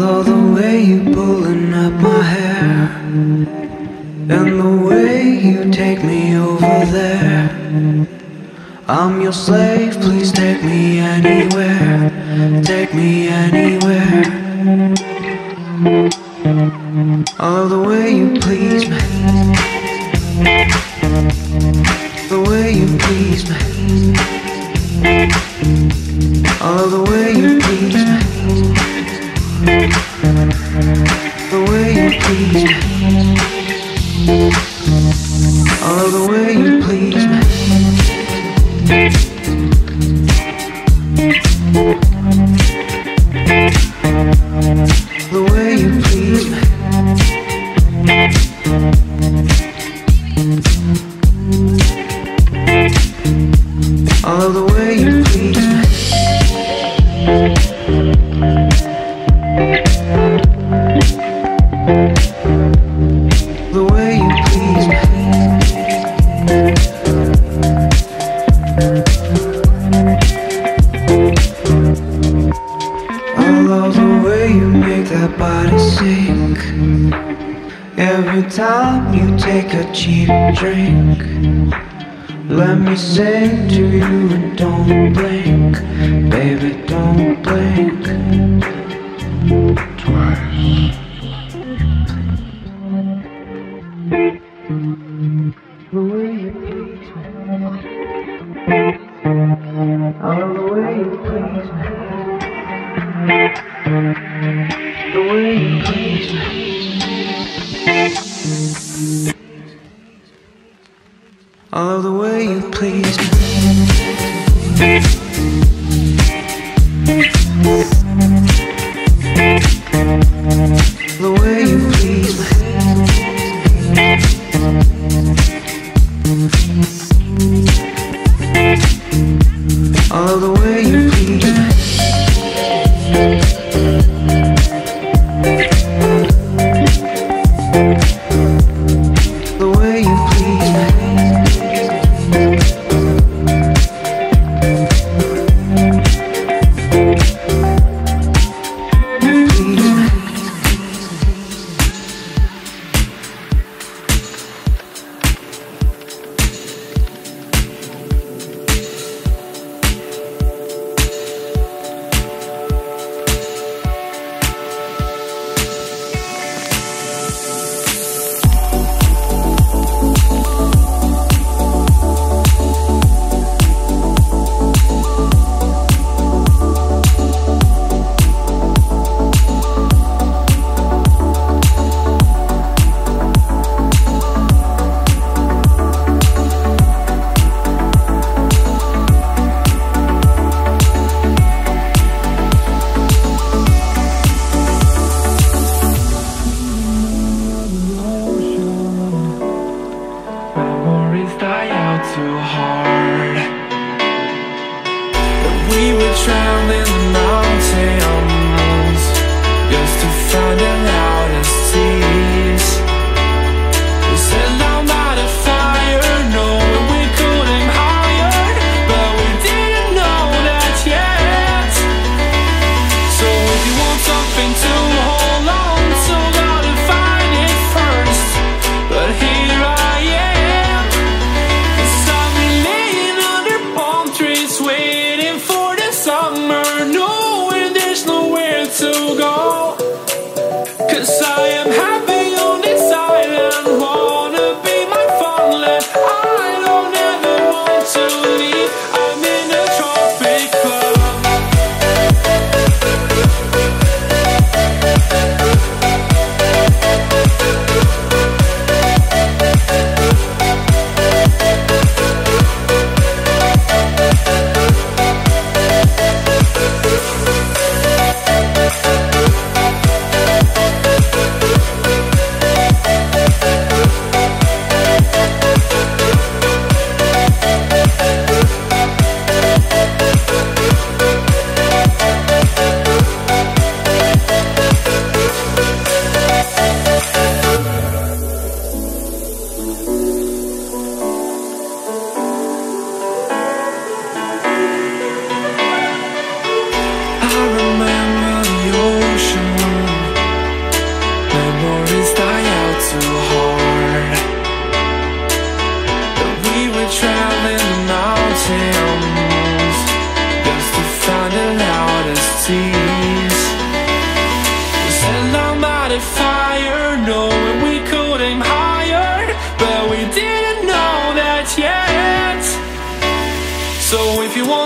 love the way you pulling up my hair, and the way you take me over there. I'm your slave, please take me anywhere, take me anywhere. I love the way you please me, the way you please me. I love the way you please me, the way you please me. I love the way you please me, the way you please me. I love the way you please me, the way you please me. I love the way you make that body sink every time you take a cheap drink. Let me sing to you and don't blink, baby, don't blink twice. The way you please me, I love the way you please me, the way you please me. I love the way you please me, the way you please me. I love the way you please me, the way you please me.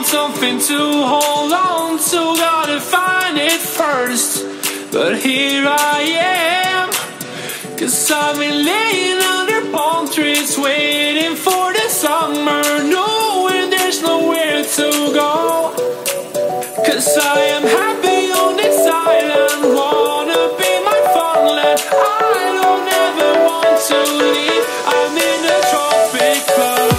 something to hold on to, gotta find it first. But here I am, 'cause I've been laying under palm trees, waiting for the summer, knowing there's nowhere to go. 'Cause I am happy on this island, wanna be my farmland. I don't ever want to leave, I'm in a tropic club.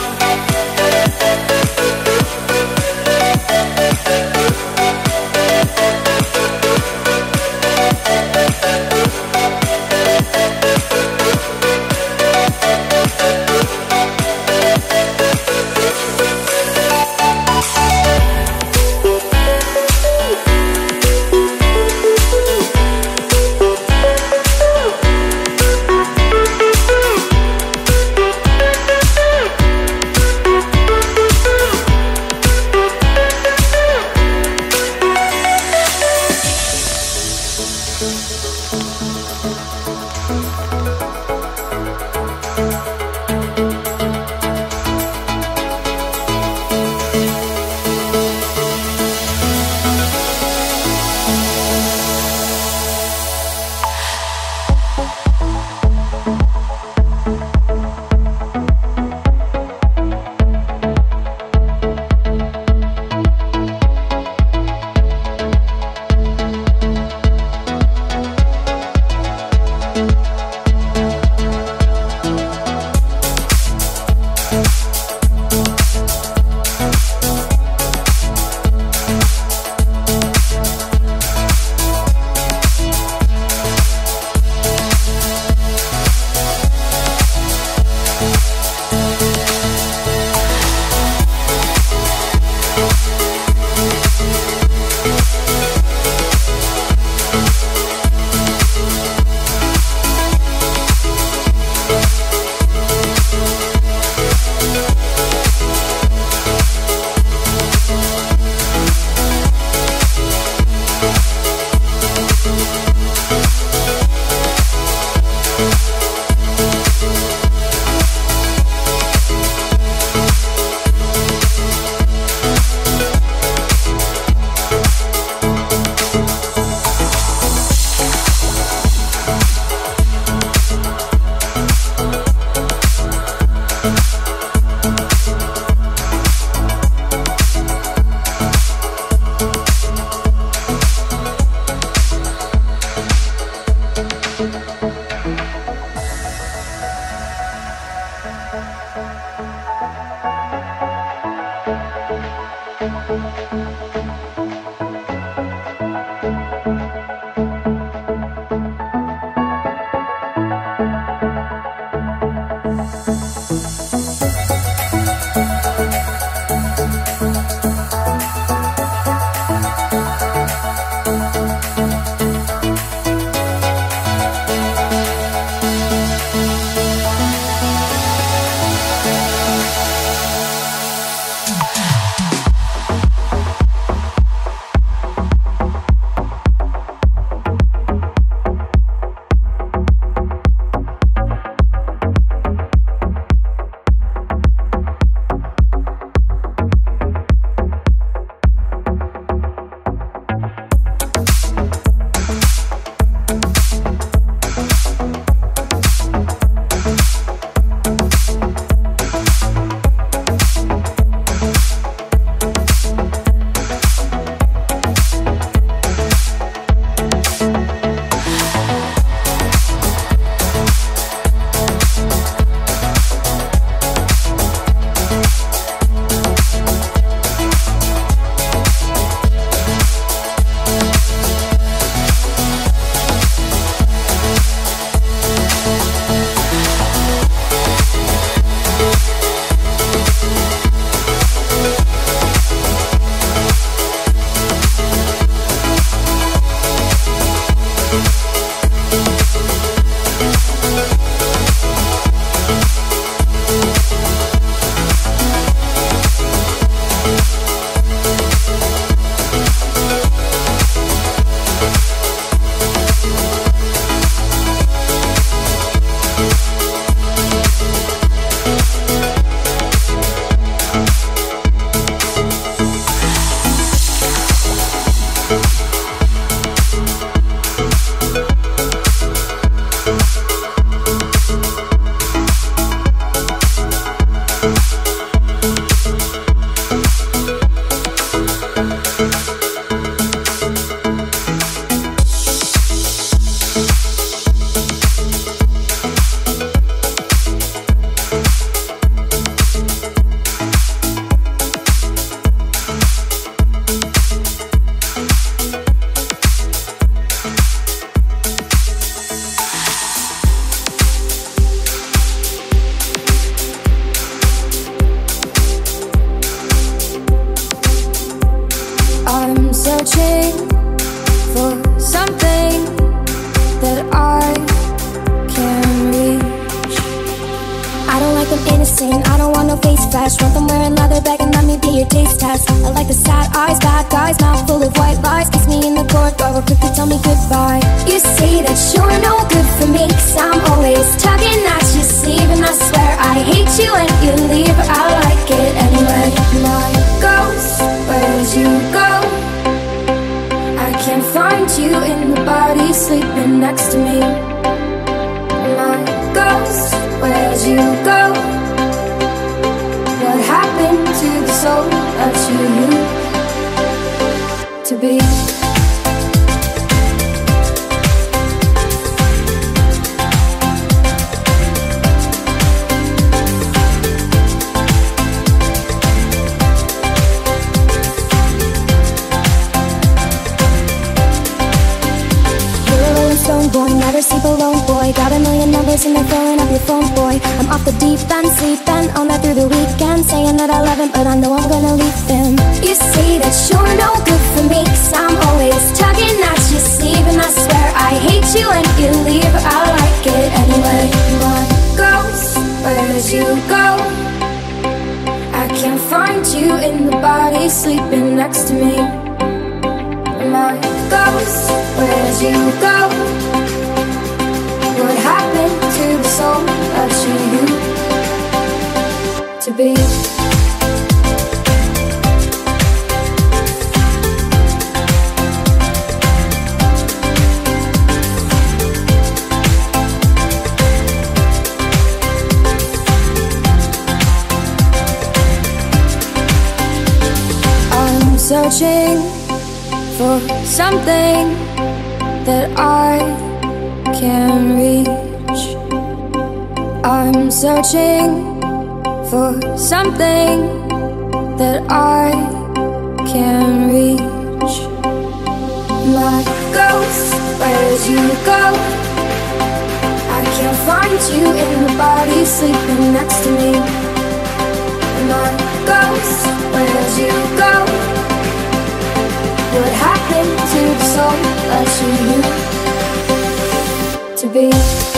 fresh. Want them wearing leather, begging let me be your taste test. I like the sad eyes, bad guys, mouth full of white lies. Kiss me in the corridor, or quickly tell me goodbye. You say that you're no good for me, 'cause I'm always tugging at your sleeve. And I swear I hate you when you leave, but I like it anyway. My ghost, where'd you go? I can't find you in the body sleeping next to me. My ghost, where'd you go? What happened to the soul that you used to be? Boy, never sleep alone, boy. Got a million numbers and they're filling up your phone, boy. I'm off the deep end, sleeping all night through the weekend, saying that I love him, but I know I'm gonna leave him. You say that you're no good for me, 'cause I'm always tugging at your sleeve. And I swear I hate you when you leave, but I like it anyway. My ghost, where'd you go? I can't find you in the body sleeping next to me. My ghost, where'd you go? What happened to the soul that you used to be? I'm searching for something that I can reach. I'm searching for something that I can reach. My ghost, where'd you go? I can't find you in the body sleeping next to me. My ghost, where'd you go? What happened to the soul that you used to be?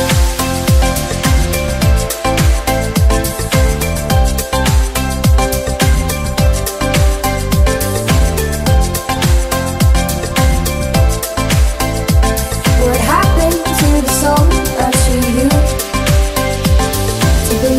What happened to the soul that you used to be?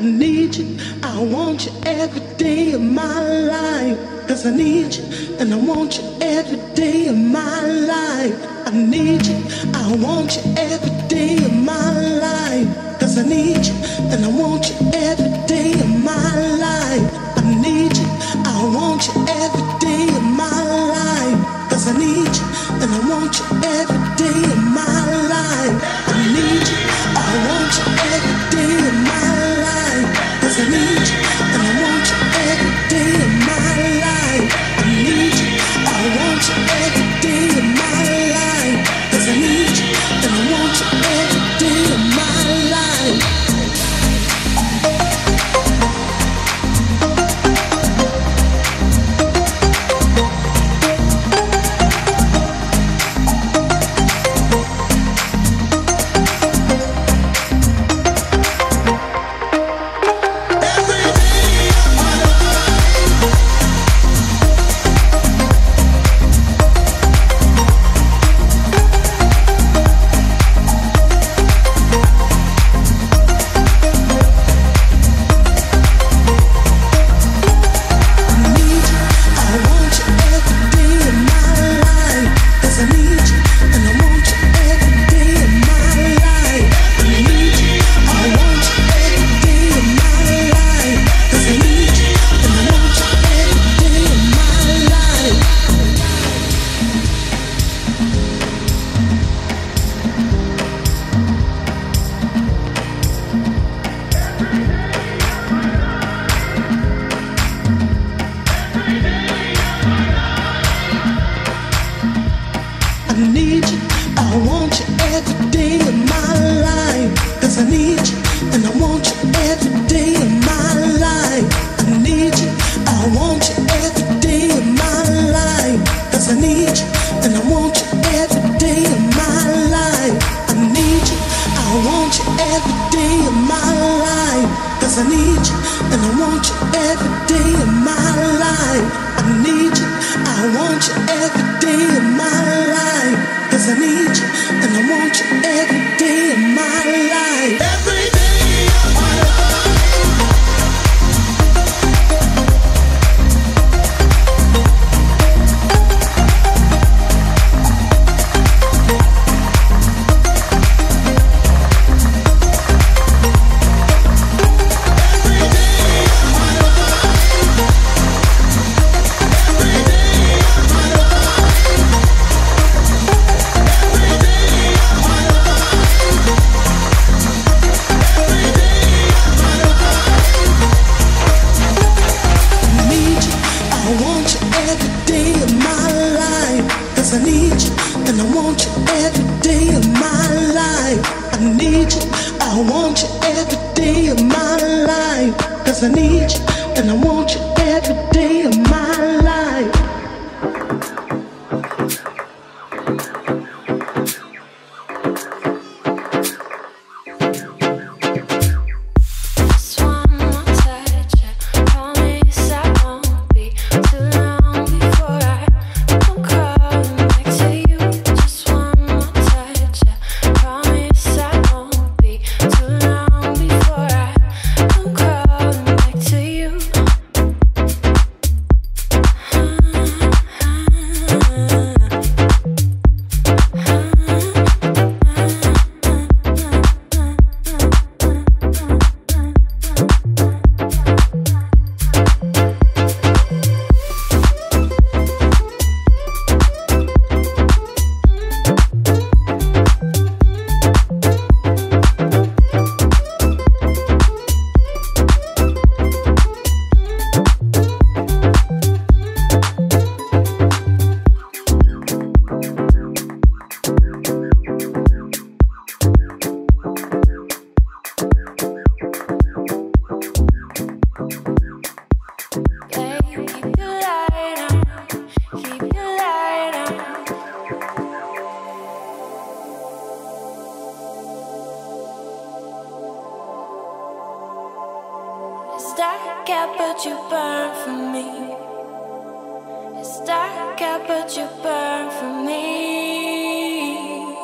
need you, I want you every day of my life. 'Cause I need you, and I want you every day of my life. I need you, I want you every day of my life. 'Cause I need you, and I want you every day of my life. I need you, I want you every day of my life. 'Cause I need you, and I want you every day of my life. I need you, I want you every day of my life. 'Cause I need you, and I want you every day of my life. I need you, I want you every day of my life. 'Cause I need you, and I want you every day of my life.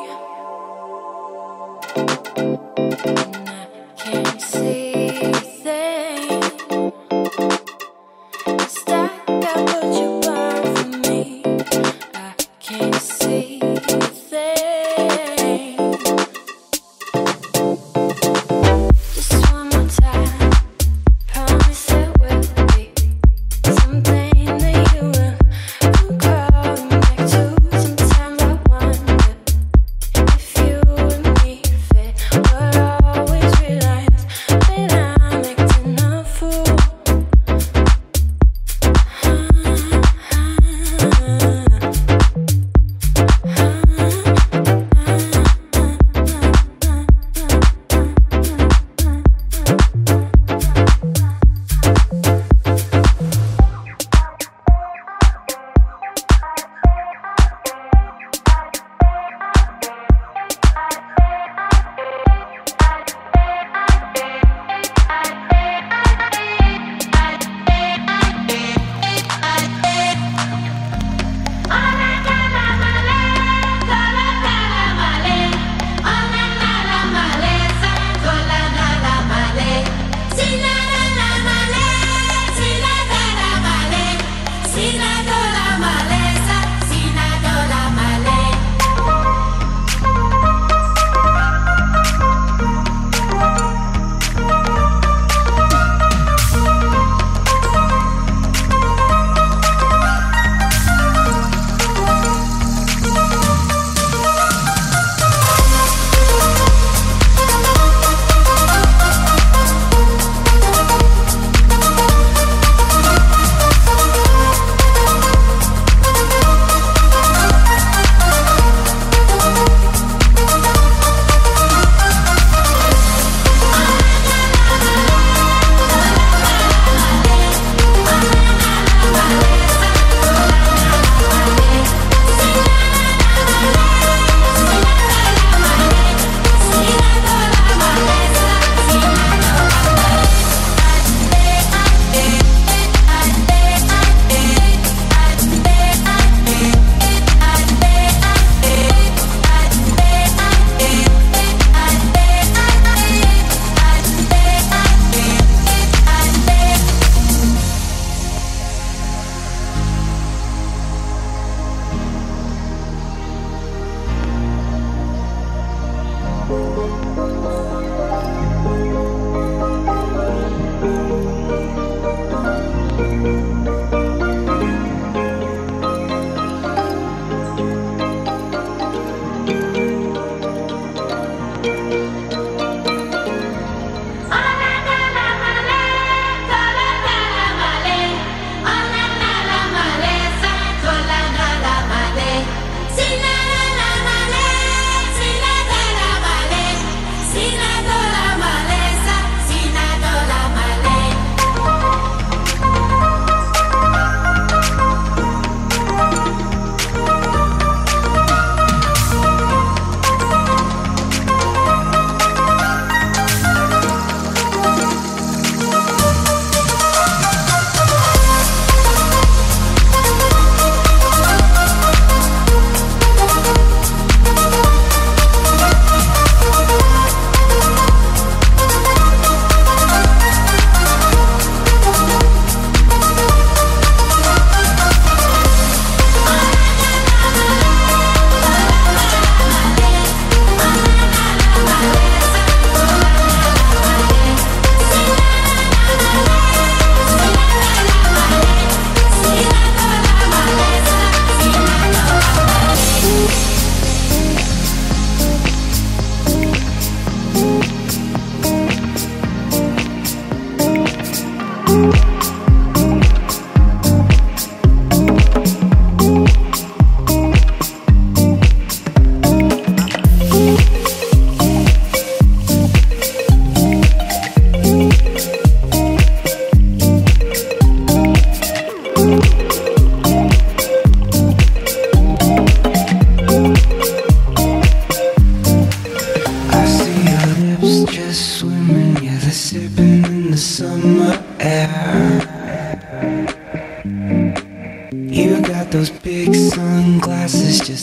Can't see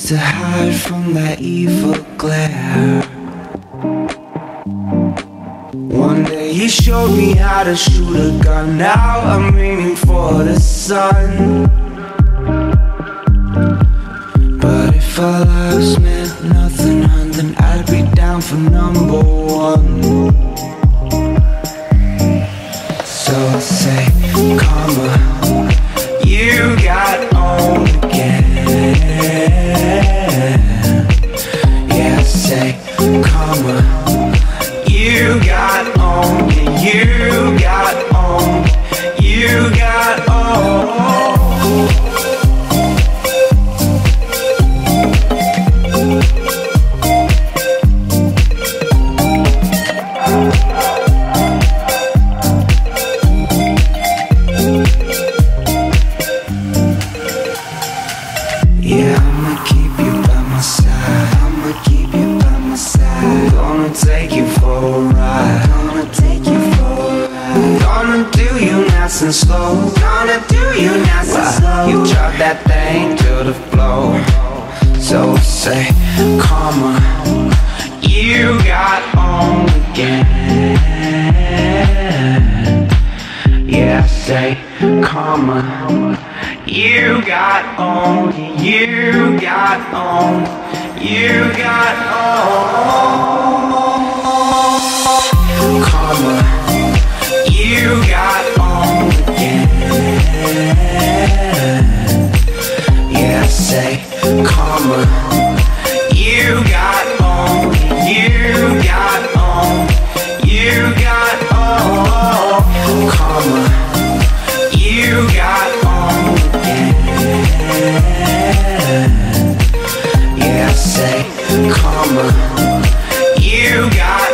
to hide from that evil glare. One day he showed me how to shoot a gun. Now I'm aiming for the sun. But if our lives meant nothing, hun, then I'd be down for number one. So I say, karma, you got on again. Yeah, I say, karma, you got on, yeah, you got on, you got on. Yeah, I'ma keep you by my side. I'ma keep you by my side. Gonna take you for a ride. Gonna take you for a ride. Gonna do you nice and slow. Gonna do you nice and slow. You drop that thing to the floor. So I say, karma, you got on again. Yeah, I say, karma, you got on, you got on, you got on. Karma, you got on again. Yeah, I say, karma, you got on, you got on, you got on. Karma, you got on again. Yeah, I say, karma, you got